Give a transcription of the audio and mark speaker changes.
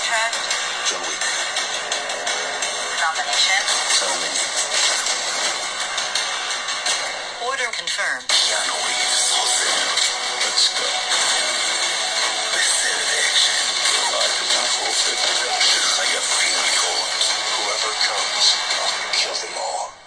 Speaker 1: Contract.
Speaker 2: John Wick.
Speaker 1: Nomination.
Speaker 2: Sam Mendes.
Speaker 1: Order confirmed.
Speaker 2: Keanu Reeves. Let's go. This set of action. I do not forfeit redemption. I got 3 calls. Whoever comes, I'll kill them all.